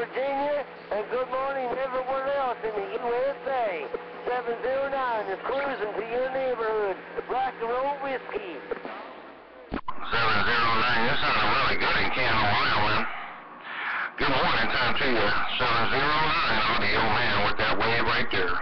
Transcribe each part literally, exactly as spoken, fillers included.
Virginia, and good morning everyone else in the U S A. seven zero nine is cruising to your neighborhood. Rock and roll whiskey. seven zero nine, this sounded really good in Canton, Ohio, man. Good morning time to you. seven zero nine on the old man with that wave right there.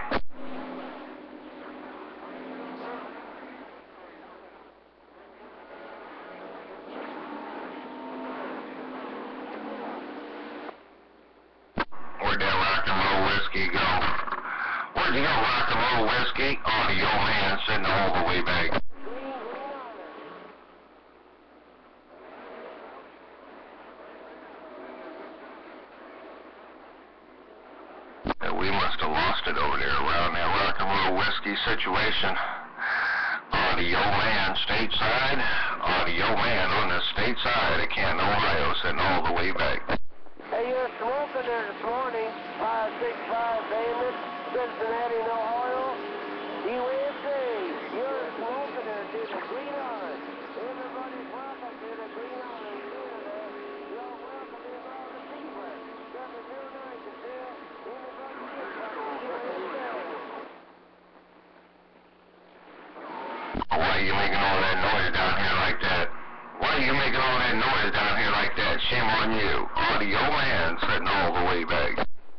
Where'd that rock and roll whiskey go? Where'd you go, rock and roll whiskey? Oh, the old man sitting all the way back. We must have lost it over there around that rock and roll whiskey situation. On the old man stateside, on the old man on the state side of Canton, Ohio, sitting all the way back. Hey, you're smoking there this morning, five six five David, Cincinnati, Ohio, U S A. You're smoking there to the green island. Everybody's welcome to the green island. You're welcome to all the people. seven zero nine to tell anybody gets back to U S A. Why are you making all that noise down here like that? Why are you making all that noise down here like that? Shame on you. Oh, the old man sitting all the way back.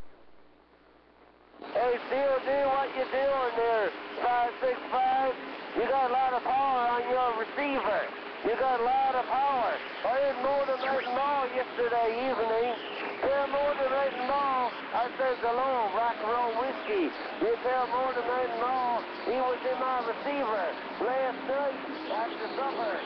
Hey, still do what you're doing there, five six five. You got a lot of power on your receiver. You got a lot of power. I heard more than right and all yesterday evening. Tell more than right and all. I said hello, rock and roll whiskey. You tell more than right and all. He was in my receiver last night after supper.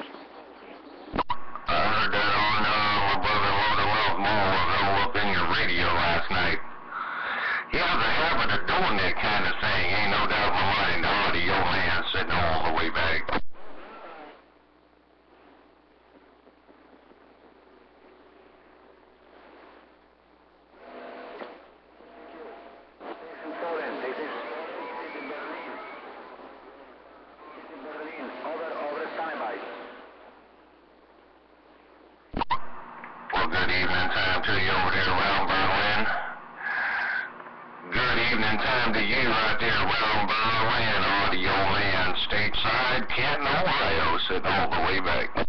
I heard that on uh, my brother Loader Wells Moore up in your radio last night. He has a habit of doing that kind of thing, ain't no doubt in my mind. Oh, the old man sitting all the way back. Well, good evening time to you over there around Berlin. Good evening time to you right there around Berlin, on the old man stateside, Canton, Ohio, sitting all the way back.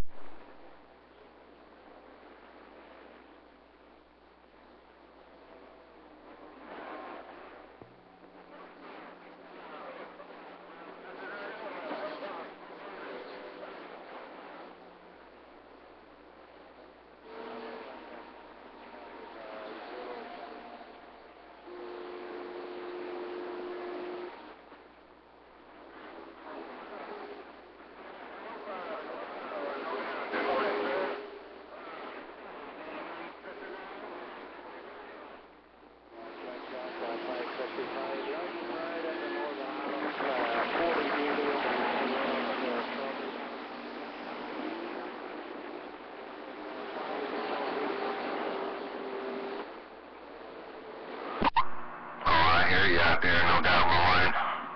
You out there, no doubt in my mind.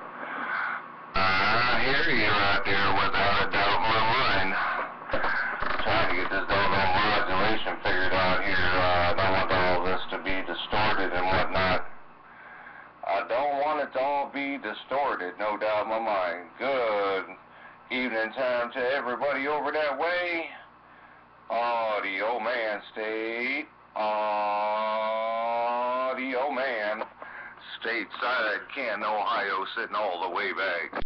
I hear you out there without a doubt in my mind. Trying to get this doggone modulation figured out here. Uh, I don't want all this to be distorted and whatnot. I don't want it to all be distorted, no doubt in my mind. Good evening time to everybody over that way. Oh, the old man state. Oh, the old man. Stateside, Canton, Ohio, sitting all the way back.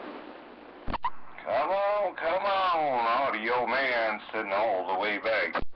Come on, come on. Oh, the old man sitting all the way back.